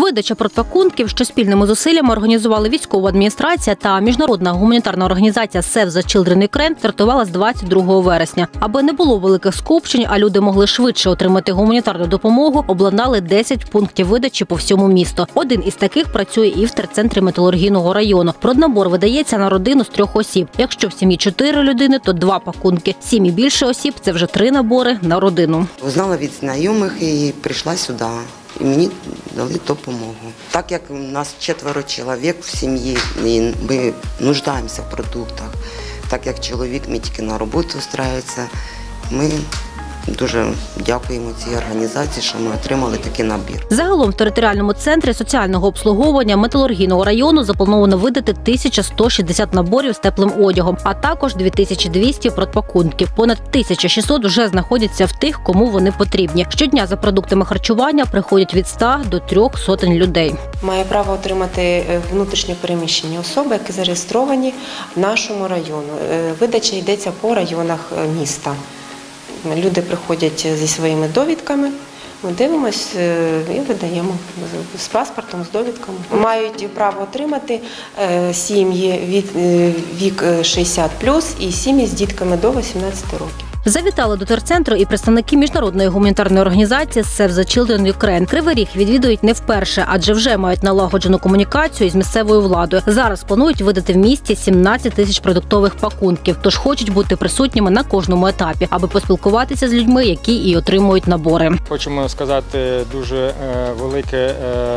Видача портпакунків, що спільними зусиллями організували військова адміністрація та міжнародна гуманітарна організація Save the Children Ukraine, стартувала з 22 вересня. Аби не було великих скупчень, а люди могли швидше отримати гуманітарну допомогу, обладнали 10 пунктів видачі по всьому місту. Один із таких працює і в терцентрі Металургійного району. Проднабор видається на родину з 3 осіб. Якщо в сім'ї 4 людини, то 2 пакунки. 7 і більше осіб – це вже 3 набори на родину. Узнала від знайомих і прийшла сюди. І мені дали допомогу. Так як у нас 4 чоловік в сім'ї, і ми нуждаємося в продуктах, так як чоловік мій тільки на роботу устраюється, ми дуже дякуємо цій організації, що ми отримали такий набір. Загалом в територіальному центрі соціального обслуговування Металургійного району заплановано видати 1160 наборів з теплим одягом, а також 2200 портпакунків. Понад 1600 вже знаходяться в тих, кому вони потрібні. Щодня за продуктами харчування приходять від 100 до 300 людей. Має право отримати внутрішньо переміщені особи, які зареєстровані в нашому району. Видача йдеться по районах міста. Люди приходять зі своїми довідками, ми дивимося і видаємо з паспортом, з довідками. Мають право отримати сім'ї від вік 60+, і сім'ї з дітками до 18 років. Завітали до терцентру і представники міжнародної гуманітарної організації Save the Children Ukraine. Кривий Ріг відвідують не вперше, адже вже мають налагоджену комунікацію із місцевою владою. Зараз планують видати в місті 17 тисяч продуктових пакунків, тож хочуть бути присутніми на кожному етапі, аби поспілкуватися з людьми, які і отримують набори. Хочемо сказати дуже велике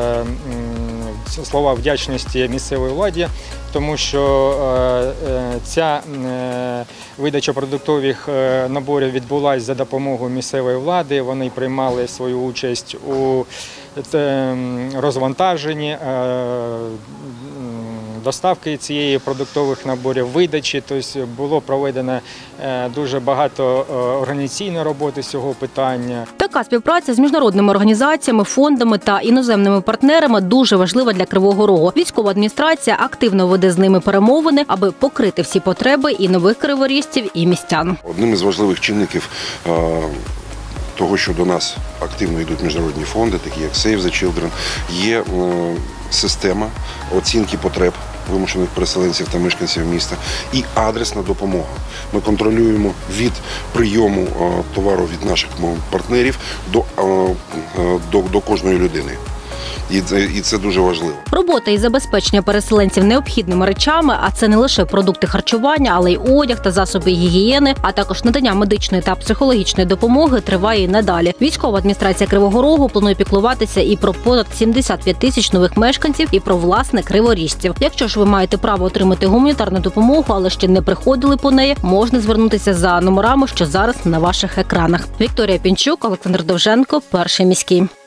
слова вдячності місцевої владі, тому що ця видача продуктових наборів відбулася за допомогою місцевої влади. Вони приймали свою участь у розвантаженні, доставки цієї продуктових наборів, видачі. Тобто було проведено дуже багато організаційної роботи з цього питання. Така співпраця з міжнародними організаціями, фондами та іноземними партнерами дуже важлива для Кривого Рогу. Військова адміністрація активно веде з ними перемовини, аби покрити всі потреби і нових криворіжців, і містян. Одним із важливих чинників того, що до нас активно йдуть міжнародні фонди, такі як Save the Children, є система оцінки потреб вимушених переселенців та мешканців міста і адресна допомога. Ми контролюємо від прийому товару від наших партнерів до кожної людини. І це дуже важливо. Робота із забезпечення переселенців необхідними речами, а це не лише продукти харчування, але й одяг та засоби гігієни, а також надання медичної та психологічної допомоги триває і надалі. Військова адміністрація Кривого Рогу планує піклуватися і про понад 75 тисяч нових мешканців, і про власне криворіжців. Якщо ж ви маєте право отримати гуманітарну допомогу, але ще не приходили по неї, можна звернутися за номерами, що зараз на ваших екранах. Вікторія Пінчук, Олександр Довженко, Перший міський.